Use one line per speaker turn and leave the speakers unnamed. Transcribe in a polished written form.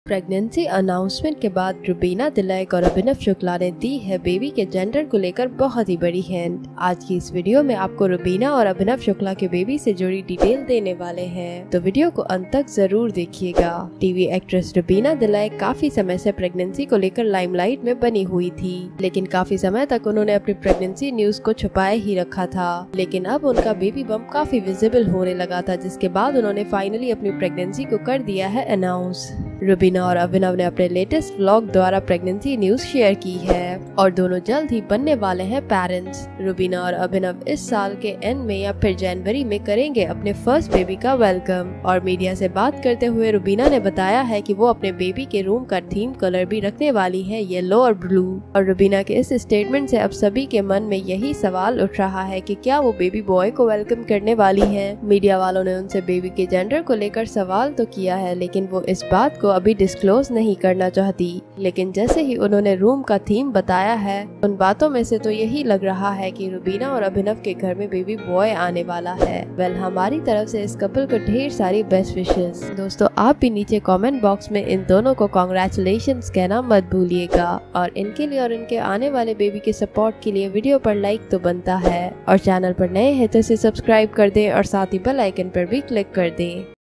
Pregnancy announcement के बाद रुबीना दिलैक और अभिनव शुक्ला ने दी है बेबी के जेंडर को लेकर बहुत ही बड़ी हिंट। आज की इस वीडियो में आपको रुबीना और अभिनव शुक्ला के बेबी से जुड़ी डिटेल देने वाले हैं, तो वीडियो को अंत तक जरूर देखिएगा। टीवी एक्ट्रेस रुबीना दिलैक काफी समय से प्रेगनेंसी को लेकर लाइमलाइट में बनी हुई थी, लेकिन काफी समय तक उन्होंने अपनी प्रेगनेंसी न्यूज को छुपाए ही रखा था। लेकिन अब उनका बेबी बम्प काफी विजिबल होने लगा था, जिसके बाद उन्होंने फाइनली अपनी प्रेगनेंसी को कर दिया है अनाउंस। रुबीना और अभिनव ने अपने लेटेस्ट व्लॉग द्वारा प्रेगनेंसी न्यूज शेयर की है और दोनों जल्द ही बनने वाले हैं पेरेंट्स। रुबीना और अभिनव इस साल के एंड में या फिर जनवरी में करेंगे अपने फर्स्ट बेबी का वेलकम। और मीडिया से बात करते हुए रुबीना ने बताया है कि वो अपने बेबी के रूम का थीम कलर भी रखने वाली है येलो और ब्लू। और रुबीना के इस स्टेटमेंट से अब सभी के मन में यही सवाल उठ रहा है कि क्या वो बेबी बॉय को वेलकम करने वाली है। मीडिया वालों ने उनसे बेबी के जेंडर को लेकर सवाल तो किया है, लेकिन वो इस बात को अभी डिस्क्लोज नहीं करना चाहती। लेकिन जैसे ही उन्होंने रूम का थीम बताया है, उन बातों में से तो यही लग रहा है कि रुबीना और अभिनव के घर में बेबी बॉय आने वाला है। वेल, हमारी तरफ से इस कपल को ढेर सारी बेस्ट विशेस। दोस्तों, आप भी नीचे कमेंट बॉक्स में इन दोनों को कांग्रेचुलेशंस कहना मत भूलिएगा। और इनके लिए और इनके आने वाले बेबी के सपोर्ट के लिए वीडियो पर लाइक तो बनता है, और चैनल पर नए हैं तो इसे सब्सक्राइब कर दें और साथ ही बेल आइकन पर भी क्लिक कर दें।